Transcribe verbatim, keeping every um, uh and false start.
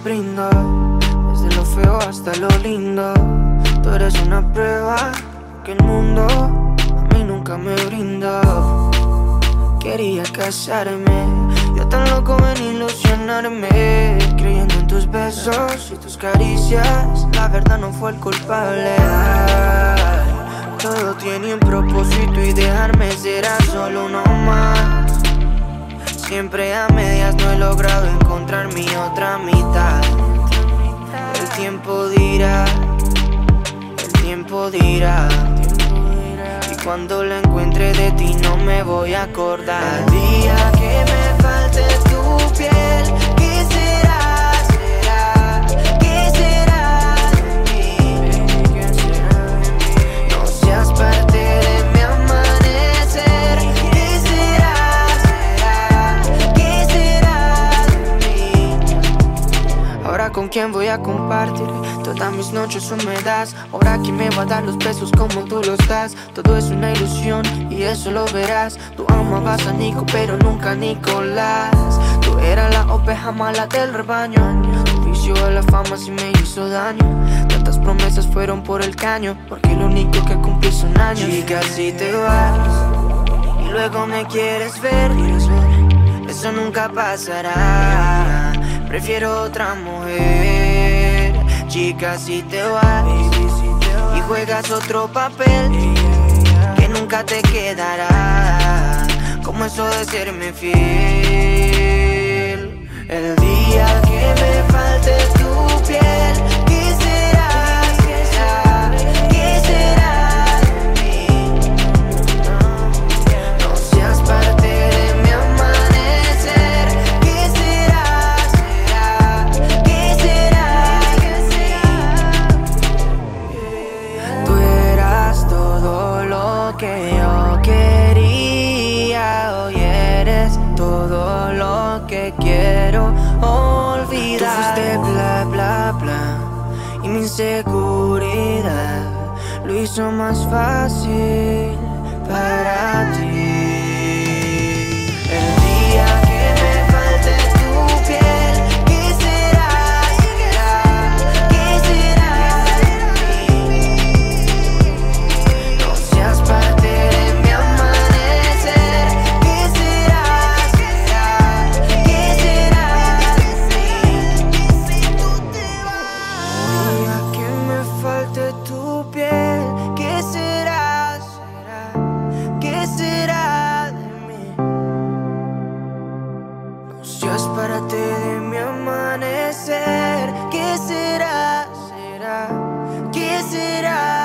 brindo, desde lo feo hasta lo lindo. Tú eres una prueba que el mundo a mí nunca me brindó. Quería casarme, yo tan loco en ilusionarme, creyendo en tus besos y tus caricias. La verdad no fue el culpable. Ay, todo tiene un propósito y dejarme será solo uno más. Siempre a medias no he logrado encontrar mi otra mitad. El tiempo dirá, el tiempo dirá. Y cuando la encuentre de ti no me voy a acordar. El día que me falte tu piel, ¿qué será? ¿Será? ¿Qué será de mí? No seas parte de mi amanecer. ¿Qué será? ¿Será? ¿Qué será de mí? Ahora con quién voy a compartir todas mis noches húmedas. Ahora quién me va a dar los besos como tú los das. Todo es una ilusión y eso lo verás. Tú amabas a Nico pero nunca a Nicolás. Tú eras la oveja mala del rebaño. Tu vicio de la fama sí me hizo daño. Tantas promesas fueron por el caño, porque lo único que cumplí son años. Chica, si te vas y luego me quieres ver, eso nunca pasará. Prefiero otra mujer. Chica, si te vas y juegas otro papel que nunca te quedará, como eso de serme fiel. El día que me falte tu piel, ¿qué será? ¿Qué será? ¿Qué será de mí? No seas parte de mi amanecer. ¿Qué será? ¿Será? ¿Qué será? ¿Qué será? Tú eras todo lo que yo quería. Hoy eres todo lo que quiero olvidar. Tú fuiste bla bla bla y mi inseguridad lo hizo más fácil para ti. El día que me falte tu piel, ¿qué será? ¿Será? ¿Qué será de mí? No seas parte de mi amanecer. ¿Qué será? ¿Será? ¿Qué será de mí? El día que me falte tu piel, ¿qué será? ¿Será? ¿Qué será de mí? No seas parte de mi amanecer. ¿Qué será? ¿Será? ¿Qué será?